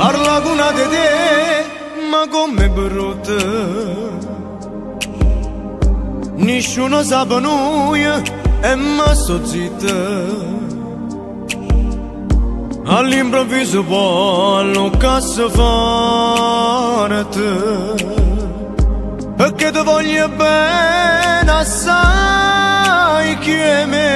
parla con una di te, ma come brutta. Nessuno sa per noi e ma sto zitta. All'improvviso poi non cazzo fare te, perché ti voglio bene assai che me.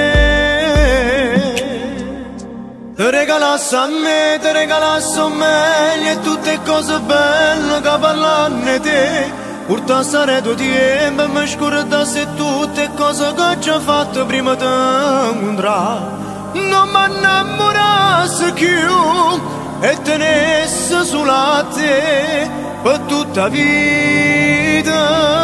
Ti regalassi a me, ti regalassi a meglio e tutte cose belle che parlanno te. Porta sarei tempo e mi scordassi tutte cose che ci ho fatto prima di incontrare. Non mi innamorassi più e tenessi sulla te per tutta la vita.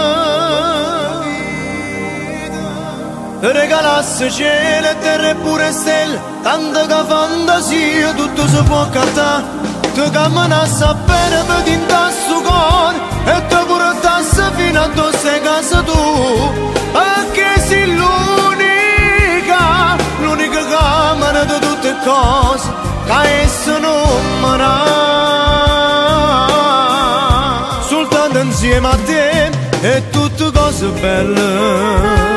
Ti regalassi cielo e terra e pure stelle, tanta che fantasia tutto si può cantare. Ti camminassi bene per tintassi il cuore e ti portassi fino a dove sei casa tu, perché sei l'unica camera di tutte cose che esso non mi dà. Soltanto insieme a te e tutte cose belle.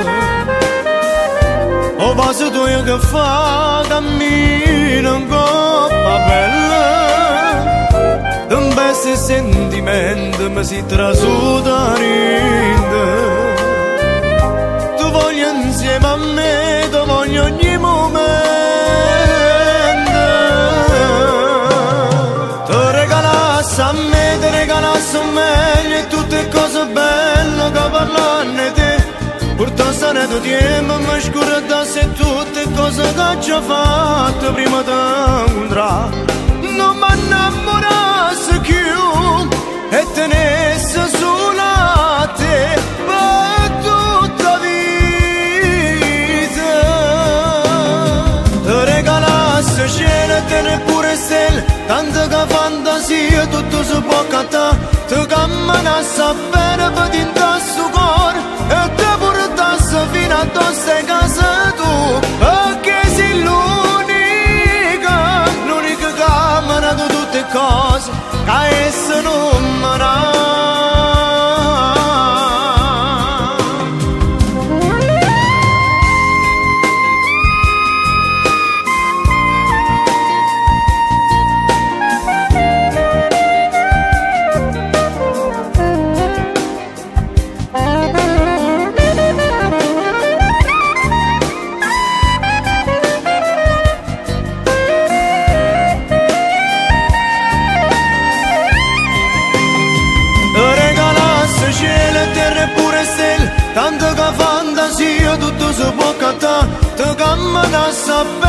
O passo tu che fa cammino in coppa bella, un bel sentimento mi si trasuda rinde. Tu voglio insieme a me, tu voglio ogni momento. Tu regalassi a me, ti regalassi meglio e tutte cose belle che parlanno te. Porta sarei tempo mi scordassi tutte cose che ci ho fatto prima di incontrare. Non mi innamorassi più e tenessi sulla te per tutta la vita. Ti regalassi cielo e terra e pure stelle, tanta che fantasia tutto si può cantare. Ti camminassi bene per tintassi il cuore e ti portassi fino a dove sei casa tu, perché sei l'unica camera di tutte cose che esso non mi dà. Cielo e terra e pure stelle, tanto che fantasia tutto si può cantare. Ti camminassi